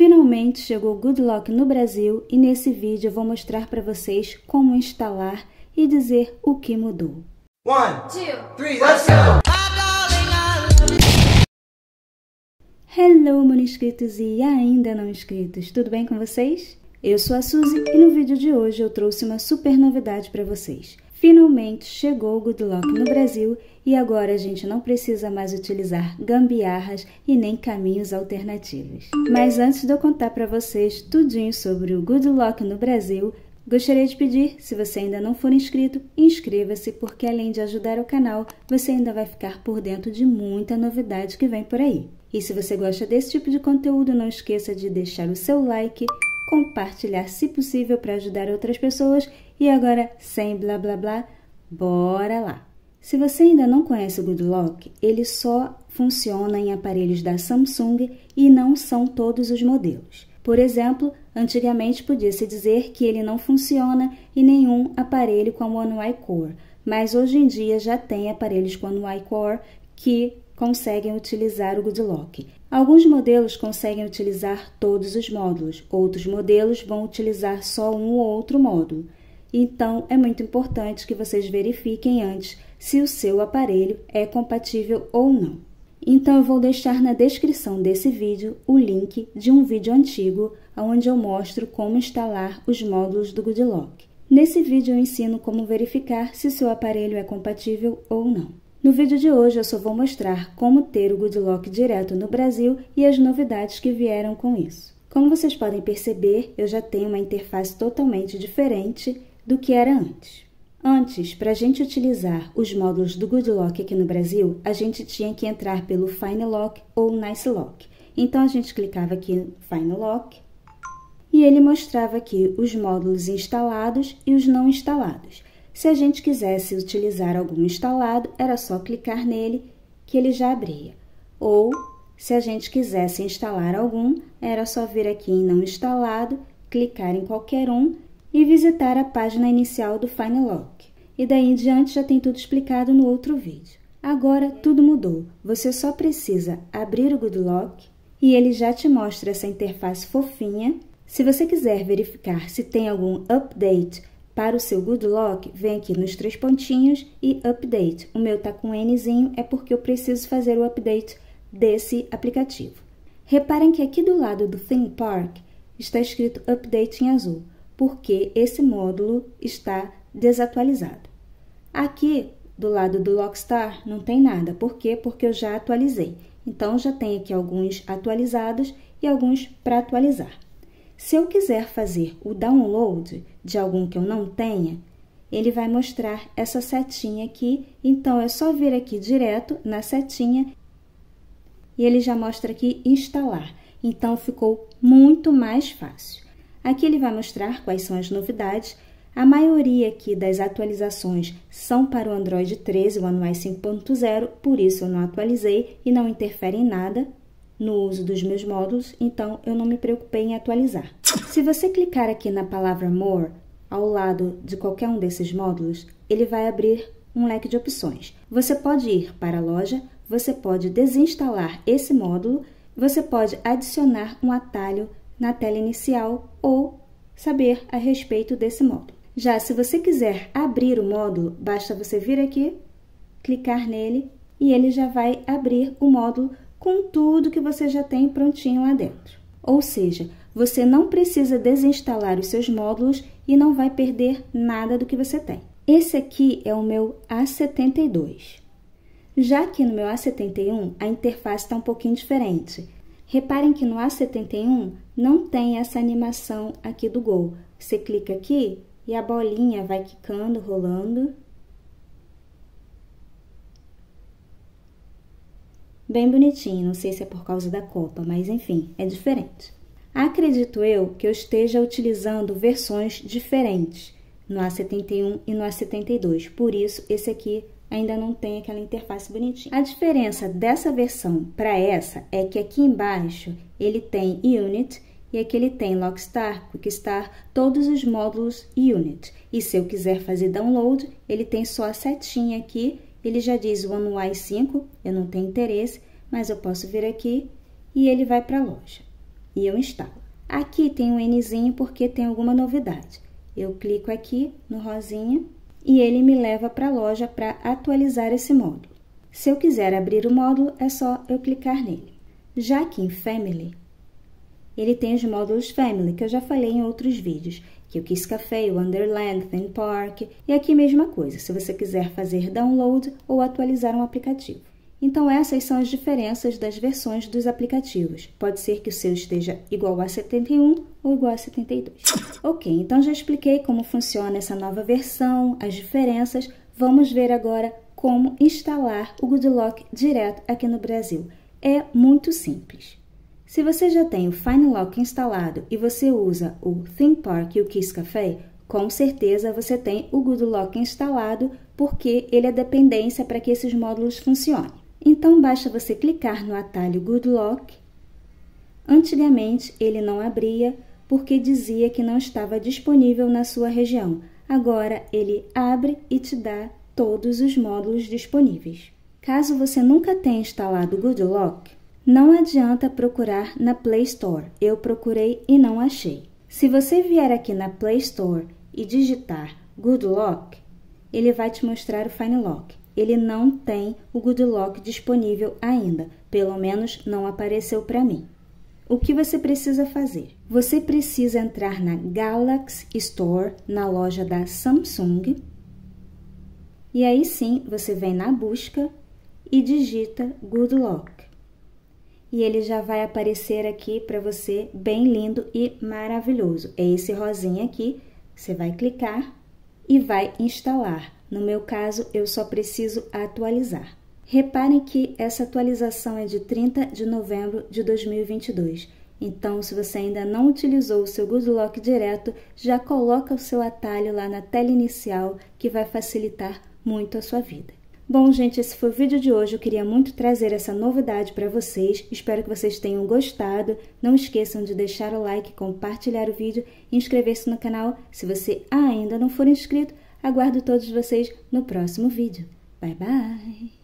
Finalmente chegou o Good Lock no Brasil e nesse vídeo eu vou mostrar para vocês como instalar e dizer o que mudou. 1, 2, 3, let's go! Hello, meus inscritos e ainda não inscritos, tudo bem com vocês? Eu sou a Suzy e no vídeo de hoje eu trouxe uma super novidade para vocês. Finalmente chegou o Good Lock no Brasil e agora a gente não precisa mais utilizar gambiarras e nem caminhos alternativos. Mas antes de eu contar para vocês tudinho sobre o Good Lock no Brasil, gostaria de pedir, se você ainda não for inscrito, inscreva-se, porque além de ajudar o canal, você ainda vai ficar por dentro de muita novidade que vem por aí. E se você gosta desse tipo de conteúdo, não esqueça de deixar o seu like, compartilhar se possível para ajudar outras pessoas e agora, sem blá blá blá, bora lá! Se você ainda não conhece o Good Lock, ele só funciona em aparelhos da Samsung e não são todos os modelos. Por exemplo, antigamente podia-se dizer que ele não funciona em nenhum aparelho com One UI Core, mas hoje em dia já tem aparelhos com One UI Core que conseguem utilizar o Good Lock. Alguns modelos conseguem utilizar todos os módulos, outros modelos vão utilizar só um ou outro módulo. Então, é muito importante que vocês verifiquem antes se o seu aparelho é compatível ou não. Então, eu vou deixar na descrição desse vídeo o link de um vídeo antigo, onde eu mostro como instalar os módulos do Good Lock. Nesse vídeo eu ensino como verificar se seu aparelho é compatível ou não. No vídeo de hoje eu só vou mostrar como ter o Good Lock direto no Brasil e as novidades que vieram com isso. Como vocês podem perceber, eu já tenho uma interface totalmente diferente do que era antes. Antes, para a gente utilizar os módulos do Good Lock aqui no Brasil, a gente tinha que entrar pelo Fine Lock ou Nice Lock. Então, a gente clicava aqui no Fine Lock e ele mostrava aqui os módulos instalados e os não instalados. Se a gente quisesse utilizar algum instalado, era só clicar nele que ele já abria. Ou, se a gente quisesse instalar algum, era só vir aqui em não instalado, clicar em qualquer um e visitar a página inicial do Fine Lock. E daí em diante já tem tudo explicado no outro vídeo. Agora tudo mudou. Você só precisa abrir o Good Lock e ele já te mostra essa interface fofinha. Se você quiser verificar se tem algum update para o seu Good Lock, vem aqui nos 3 pontinhos e Update. O meu tá com Nzinho, é porque eu preciso fazer o update desse aplicativo. Reparem que aqui do lado do Theme Park está escrito Update em azul, porque esse módulo está desatualizado. Aqui do lado do Lockstar não tem nada. Por quê? Porque eu já atualizei. Então, já tem aqui alguns atualizados e alguns para atualizar. Se eu quiser fazer o download de algum que eu não tenha, ele vai mostrar essa setinha aqui. Então, é só vir aqui direto na setinha e ele já mostra aqui instalar. Então, ficou muito mais fácil. Aqui ele vai mostrar quais são as novidades. A maioria aqui das atualizações são para o Android 13, o One UI 5.0, por isso eu não atualizei e não interfere em nada no uso dos meus módulos, então eu não me preocupei em atualizar. Se você clicar aqui na palavra More, ao lado de qualquer um desses módulos, ele vai abrir um leque de opções. Você pode ir para a loja, você pode desinstalar esse módulo, você pode adicionar um atalho na tela inicial ou saber a respeito desse módulo. Já se você quiser abrir o módulo, basta você vir aqui, clicar nele e ele já vai abrir o módulo com tudo que você já tem prontinho lá dentro. Ou seja, você não precisa desinstalar os seus módulos e não vai perder nada do que você tem. Esse aqui é o meu A72. Já que no meu A71, a interface está um pouquinho diferente. Reparem que no A71 não tem essa animação aqui do Go. Você clica aqui e a bolinha vai quicando, rolando. Bem bonitinho, não sei se é por causa da Copa, mas enfim, é diferente. Acredito eu que eu esteja utilizando versões diferentes no A71 e no A72, por isso esse aqui ainda não tem aquela interface bonitinha. A diferença dessa versão para essa é que aqui embaixo ele tem Unit e aqui ele tem Lockstar, Quickstar, todos os módulos Unit. E se eu quiser fazer download, ele tem só a setinha aqui. Ele já diz One UI 5, eu não tenho interesse, mas eu posso vir aqui e ele vai para a loja. e eu instalo. Aqui tem um Nzinho porque tem alguma novidade. Eu clico aqui no rosinha e ele me leva para a loja para atualizar esse módulo. Se eu quiser abrir o módulo, é só eu clicar nele. Já aqui em Family, ele tem os módulos Family, que eu já falei em outros vídeos, que é o Kiss Café, o Wonderland, Theme Park, e aqui mesma coisa, se você quiser fazer download ou atualizar um aplicativo. Então, essas são as diferenças das versões dos aplicativos. Pode ser que o seu esteja igual a 71 ou igual a 72. Ok, então já expliquei como funciona essa nova versão, as diferenças. Vamos ver agora como instalar o Good Lock direto aqui no Brasil. É muito simples. Se você já tem o Fine Lock instalado e você usa o Theme Park e o Kiss Café, com certeza você tem o Good Lock instalado porque ele é dependência para que esses módulos funcionem. Então, basta você clicar no atalho Good Lock. Antigamente, ele não abria porque dizia que não estava disponível na sua região. Agora, ele abre e te dá todos os módulos disponíveis. Caso você nunca tenha instalado o Good Lock, não adianta procurar na Play Store. Eu procurei e não achei. Se você vier aqui na Play Store e digitar Good Lock, ele vai te mostrar o Fine Lock. Ele não tem o Good Lock disponível ainda, pelo menos não apareceu para mim. O que você precisa fazer? Você precisa entrar na Galaxy Store, na loja da Samsung, e aí sim você vem na busca e digita Good Lock. E ele já vai aparecer aqui para você bem lindo e maravilhoso. É esse rosinha aqui, você vai clicar e vai instalar. No meu caso, eu só preciso atualizar. Reparem que essa atualização é de 30 de novembro de 2022. Então, se você ainda não utilizou o seu Good Lock direto, já coloca o seu atalho lá na tela inicial, que vai facilitar muito a sua vida. Bom, gente, esse foi o vídeo de hoje. Eu queria muito trazer essa novidade para vocês. Espero que vocês tenham gostado. Não esqueçam de deixar o like, compartilhar o vídeo e inscrever-se no canal. Se você ainda não for inscrito, aguardo todos vocês no próximo vídeo. Bye, bye!